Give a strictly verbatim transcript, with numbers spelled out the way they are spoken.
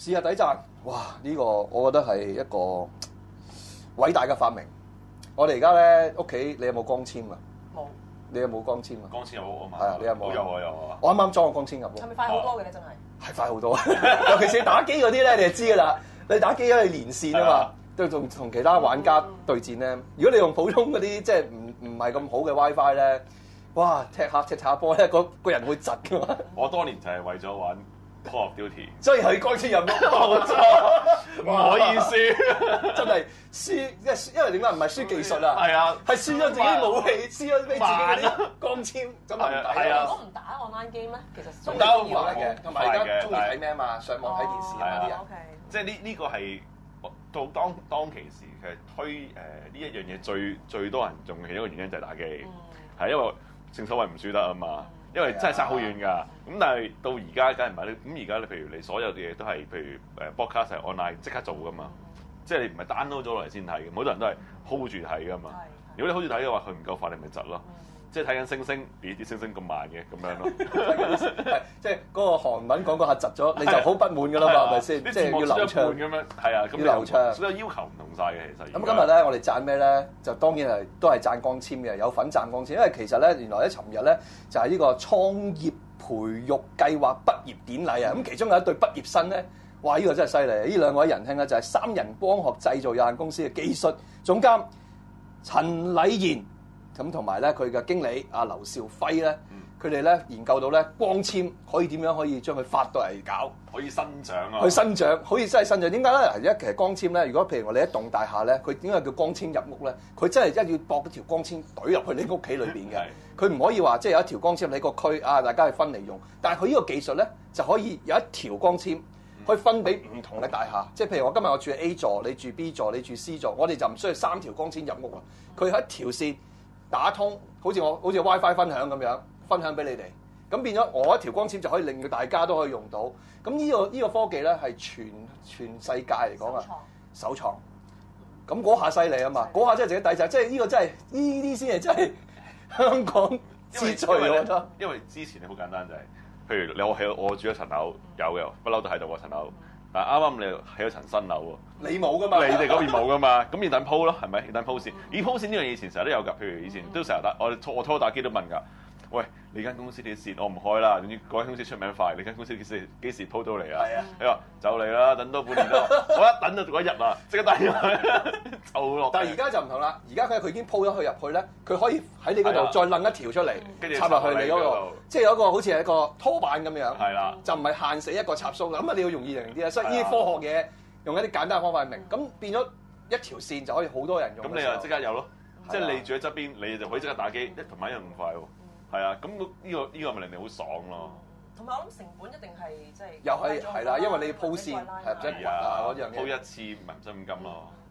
試下底站，哇！呢、個我覺得係一個偉大嘅發明。我哋而家咧屋企，你有冇光纖啊？ 冇。 你有冇光纖啊？ 光纖有啊嘛。 係啊，你有冇？ 有啊有啊。 我啱啱裝個光纖入屋。 係咪快好多嘅咧？真係。 係快好多，尤其是打機嗰啲咧，你就知㗎啦。你打機因為連線啊嘛，都仲同其他玩家對戰咧。如果你用普通嗰啲即係唔唔係咁好嘅 WiFi 咧，哇！踢下踢下波咧，個個人會窒㗎嘛。 我當年就係為咗玩 Call of Duty， 所以佢光纖入屋， 冇錯，唔可以輸， 真係輸，因為因為點解唔係輸技術啊？ 係啊， 係輸咗自己武器，輸咗俾自己嗰啲光纖，咁啊唔抵啊！ 如果唔打 online game 咧，其實唔得要嘅，同埋而家中意睇咩啊嘛，上網睇電視啊啲人。 即係呢呢個係到當當其時其實推誒呢一樣嘢最最多人用嘅一個原因就係打機，係因為正所謂唔輸得啊嘛。因為真係差好遠㗎，咁但係到而家梗係唔係咧？咁而家你譬如你所有嘅嘢都係譬如誒 broadcast 係 online 即刻做㗎嘛，即係你唔係 download 咗落嚟先睇嘅，好多人都係 hold 住睇㗎嘛。如果你 hold 住睇嘅話，佢唔夠快，你咪窒咯。即係睇緊星星，咦啲星星咁慢嘅咁樣咯。 即係嗰個韓文講嗰下窒咗，你就好不滿㗎啦嘛，係咪先？即係要流暢咁樣，係啊， 要流暢。 所有要求唔同晒嘅其實。 咁今日咧，我哋讚咩咧？就當然係都係讚光纖嘅，有份讚光纖，因為其實咧，原來咧，尋日咧就係呢個創業培育計劃畢業典禮啊！咁其中有一對畢業生咧，哇！呢個真係犀利！呢兩位仁兄咧就係三人光學製造有限公司嘅技術總監陳禮賢。咁同埋咧，佢嘅經理阿劉兆輝咧，佢哋咧研究到咧光纖可以點樣可以將佢發到嚟搞， 可以生長啊！ 去生長，可以真係生長。點解咧？而家其實光纖咧，如果譬如我哋一棟大廈咧，佢點解叫光纖入屋咧？佢真係一要駁嗰條光纖懟入去你屋企裏邊嘅。佢唔可以話即係有一條光纖喺個區啊，大家去分嚟用。但係佢呢個技術咧，就可以有一條光纖可以分俾唔同嘅大廈。即係譬如我今日我住 A 座，你住 B 座，你住 C 座，我哋就唔需要三條光纖入屋啊。佢係一條線。打通，好似我好似 WiFi 分享咁樣，分享俾你哋，咁變咗我一條光纖就可以令到大家都可以用到。咁呢個呢個科技咧係全全世界嚟講啊，首創。咁嗰下犀利啊嘛，嗰下真係值得抵制，即係呢個真係呢啲先係真係香港之最，我覺得。 因為之前你好簡單就係，譬如你我喺我住一層樓有嘅，不嬲都喺度嗰層樓。但係啱啱你起咗層新樓喎， 你冇噶嘛？ 你哋嗰邊冇噶嘛？咁要等鋪咯，係咪？要等鋪線。而鋪線呢樣嘢以前成日都有㗎，譬如以前都成日打，我我初打機都問㗎。喂，你間公司啲線我唔開啦，總之嗰間公司出名快，你間公司幾時幾時鋪到嚟啊？ 係啊， 你話就嚟啦，等多半年咯。我一等就嗰一日啦，即刻打電話就落。 但係而家就唔同啦，而家佢佢已經鋪咗佢入去咧，佢可以喺你嗰度再掕一條出嚟，插落去你嗰度，即係有一個好似係一個拖板咁樣。 係啦， 就唔係限死一個插蘇啦。咁啊，你要容易明啲啊。所以呢啲科學嘢用一啲簡單嘅方法去明，咁變咗一條線就可以好多人用。 咁你又即刻有咯，即係你住喺側邊，你就可以即刻打機，一同埋一樣咁快喎。係啊，咁呢個呢個咪令你好爽咯。 同埋我諗成本一定係即係又係係啦，因為你鋪線係唔使掘啊嗰樣嘢。 鋪一次唔係唔使咁金咯。